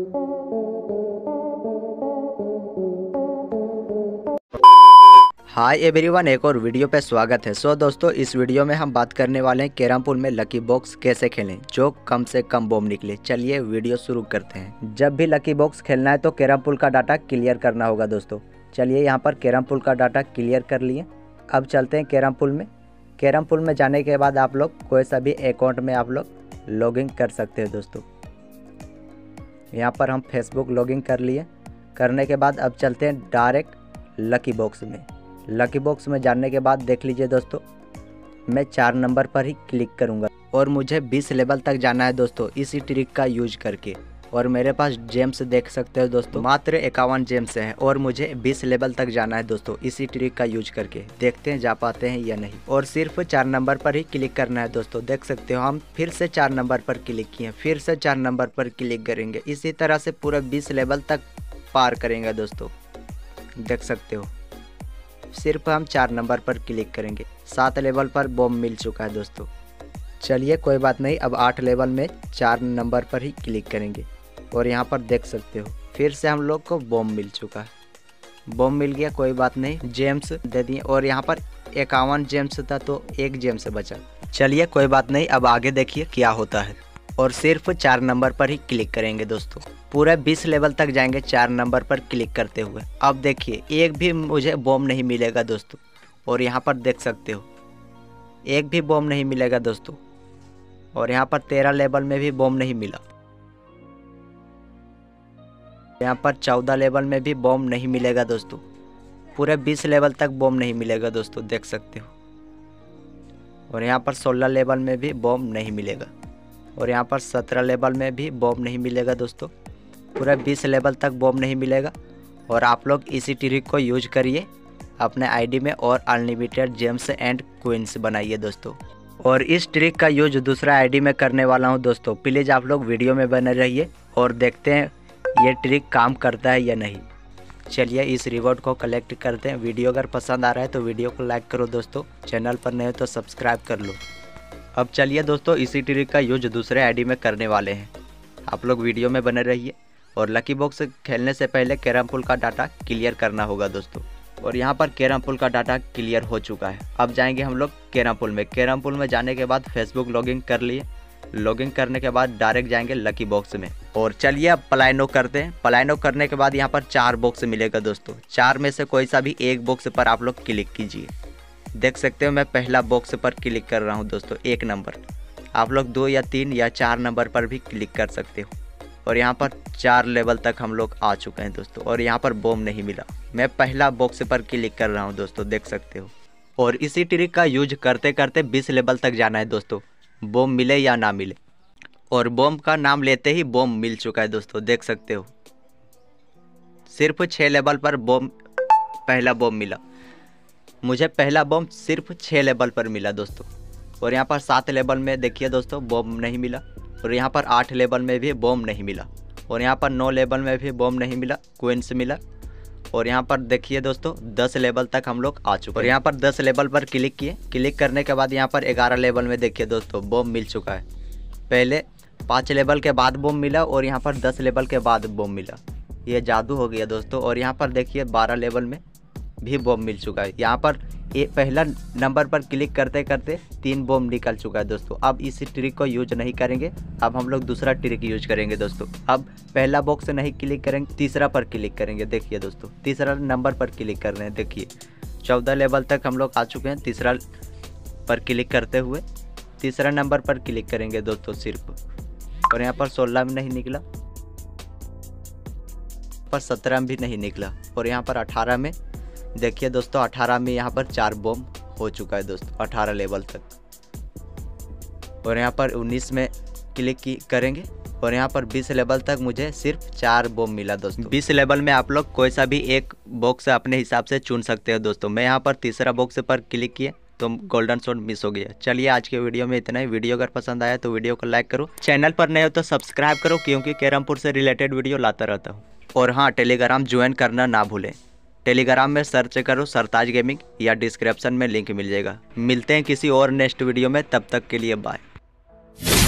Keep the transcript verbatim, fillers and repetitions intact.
Hi everyone, एक और video पे स्वागत है। सो दोस्तों, इस वीडियो में हम बात करने वाले हैं कैरम पूल में लकी बॉक्स कैसे खेलें जो कम से कम बॉम्ब निकले। चलिए वीडियो शुरू करते हैं। जब भी लकी बॉक्स खेलना है तो कैरम पूल का डाटा क्लियर करना होगा दोस्तों। चलिए यहाँ पर कैरम पूल का डाटा क्लियर कर लिए। अब चलते हैं कैरम पूल में। कैरम पूल में जाने के बाद आप लोग कोई सा भी अकाउंट में आप लोग लॉगिन कर सकते हैं दोस्तों। यहाँ पर हम फेसबुक लॉगिन कर लिए। करने के बाद अब चलते हैं डायरेक्ट लकी बॉक्स में। लकी बॉक्स में जाने के बाद देख लीजिए दोस्तों, मैं चार नंबर पर ही क्लिक करूंगा और मुझे बीस लेवल तक जाना है दोस्तों इसी ट्रिक का यूज करके। और मेरे पास जेम्स देख सकते हो दोस्तों, मात्र इक्यावन जेम्स हैं और मुझे बीस लेवल तक जाना है दोस्तों इसी ट्रिक का यूज करके। देखते हैं जा पाते हैं या नहीं। और सिर्फ चार नंबर पर ही क्लिक करना है दोस्तों। देख सकते हो हम फिर से चार नंबर पर क्लिक किए, फिर से चार नंबर पर क्लिक करेंगे। इसी तरह से पूरा बीस लेवल तक पार करेंगे दोस्तों। देख सकते हो सिर्फ हम चार नंबर पर क्लिक करेंगे। सात लेवल पर बॉम्ब मिल चुका है दोस्तों। चलिए कोई बात नहीं, अब आठ लेवल में चार नंबर पर ही क्लिक करेंगे। और यहाँ पर देख सकते हो फिर से हम लोग को बॉम्ब मिल चुका है। बॉम्ब मिल गया, कोई बात नहीं, जेम्स दे दिए। और यहाँ पर इक्यावन जेम्स था तो एक जेम्स बचा। चलिए कोई बात नहीं, अब आगे देखिए क्या होता है। और सिर्फ चार नंबर पर ही क्लिक करेंगे दोस्तों। पूरे बीस लेवल तक जाएंगे चार नंबर पर क्लिक करते हुए। अब देखिए एक भी मुझे बॉम्ब नहीं मिलेगा दोस्तों। और यहाँ पर देख सकते हो एक भी बॉम्ब नहीं मिलेगा दोस्तों। और यहाँ पर तेरह लेवल में भी बॉम्ब नहीं मिला। यहाँ पर चौदह लेवल में भी बॉम्ब नहीं मिलेगा दोस्तों। पूरे बीस लेवल तक बॉम्ब नहीं मिलेगा दोस्तों, देख सकते हो। और यहाँ पर सोलह लेवल में भी बॉम्ब नहीं मिलेगा। और यहाँ पर सत्रह लेवल में भी बॉम्ब नहीं मिलेगा दोस्तों। पूरा बीस लेवल तक बॉम्ब नहीं मिलेगा। और आप लोग इसी ट्रिक को यूज करिए अपने आईडी में और अनलिमिटेड जेम्स एंड क्वींस बनाइए दोस्तों। और इस ट्रिक का यूज दूसरा आईडी में करने वाला हूँ दोस्तों। प्लीज़ आप लोग वीडियो में बने रहिए और देखते हैं ये ट्रिक काम करता है या नहीं। चलिए इस रिवॉर्ड को कलेक्ट करते हैं। वीडियो अगर पसंद आ रहा है तो वीडियो को लाइक करो दोस्तों। चैनल पर नए हो तो सब्सक्राइब कर लो। अब चलिए दोस्तों इसी ट्रिक का यूज दूसरे आईडी में करने वाले हैं। आप लोग वीडियो में बने रहिए। और लकी बॉक्स खेलने से पहले कैरम पूल का डाटा क्लियर करना होगा दोस्तों। और यहाँ पर कैरम पूल का डाटा क्लियर हो चुका है। अब जाएंगे हम लोग कैरम पूल में। कैरम पूल में जाने के बाद फेसबुक लॉगिन कर लिए। लॉगिन करने के बाद डायरेक्ट जाएंगे लकी बॉक्स में। और चलिए अब प्लाइनो करते हैं। प्लाइनो करने के बाद यहाँ पर चार बॉक्स मिलेगा दोस्तों। चार में से कोई सा भी एक बॉक्स पर आप लोग क्लिक कीजिए। देख सकते हो मैं पहला बॉक्स पर क्लिक कर रहा हूँ दोस्तों, एक नंबर। आप लोग दो या तीन या चार नंबर पर भी क्लिक कर सकते हो। और यहाँ पर चार लेवल तक हम लोग आ चुके हैं दोस्तों। और यहाँ पर बॉम्ब नहीं मिला। मैं पहला बॉक्स पर क्लिक कर रहा हूँ दोस्तों, देख सकते हो। और इसी ट्रिक का यूज करते करते बीस लेवल तक जाना है दोस्तों, बॉम्ब मिले या ना मिले। और बॉम्ब का नाम लेते ही बॉम्ब मिल चुका है दोस्तों, देख सकते हो। सिर्फ छः लेवल पर बॉम्ब पहला बॉम्ब मिला। मुझे पहला बॉम्ब सिर्फ छः लेवल पर मिला दोस्तों। और यहाँ पर सात लेवल में देखिए दोस्तों बॉम्ब नहीं मिला। और यहाँ पर आठ लेवल में भी बॉम्ब नहीं मिला। और यहाँ पर नौ लेवल में भी बॉम्ब नहीं मिला, क्वींस मिला। और यहाँ पर देखिए दोस्तों दस लेवल तक हम लोग आ चुके हैं। और यहाँ पर दस लेवल पर क्लिक किए। क्लिक करने के बाद यहाँ पर ग्यारह लेवल में देखिए दोस्तों बॉम्ब मिल चुका है। पहले पाँच लेवल के बाद बॉम्ब मिला और यहाँ पर दस लेवल के बाद बॉम्ब मिला। ये जादू हो गया दोस्तों। और यहाँ पर देखिए बारह लेवल में भी बॉम्ब मिल चुका है। यहाँ पर ये पहला नंबर पर क्लिक करते करते तीन बॉम्ब निकल चुका है दोस्तों। अब इस ट्रिक को यूज नहीं करेंगे, अब हम लोग दूसरा ट्रिक यूज करेंगे दोस्तों। अब पहला बॉक्स नहीं क्लिक करेंगे, तीसरा पर क्लिक करेंगे। देखिए दोस्तों तीसरा नंबर पर क्लिक कर रहे हैं। देखिए चौदह लेवल तक हम लोग आ चुके हैं। तीसरा पर क्लिक करते हुए तीसरा नंबर पर क्लिक करेंगे दोस्तों सिर्फ। और यहाँ पर सोलह में नहीं निकला, पर सत्रह में भी नहीं निकला। और यहाँ पर अठारह में देखिए दोस्तों, अठारह में यहाँ पर चार बॉम्ब हो चुका है दोस्तों, अठारह लेवल तक। और यहाँ पर उन्नीस में क्लिक की करेंगे। और यहाँ पर बीस लेवल तक मुझे सिर्फ चार बॉम्ब मिला दोस्तों। बीस लेवल में आप लोग कोई सा भी एक बॉक्स अपने हिसाब से चुन सकते हो दोस्तों। मैं यहाँ पर तीसरा बॉक्स पर क्लिक किया तो गोल्डन शॉट मिस हो गया। चलिए आज के वीडियो में इतना ही। वीडियो अगर पसंद आया तो वीडियो को लाइक करो। चैनल पर नए हो तो सब्सक्राइब करो, क्योंकि कैरम पूल से रिलेटेड वीडियो लाता रहता हूँ। और हाँ, टेलीग्राम ज्वाइन करना ना भूलें। टेलीग्राम में सर्च करो सरताज गेमिंग या डिस्क्रिप्शन में लिंक मिल जाएगा। मिलते हैं किसी और नेक्स्ट वीडियो में, तब तक के लिए बाय।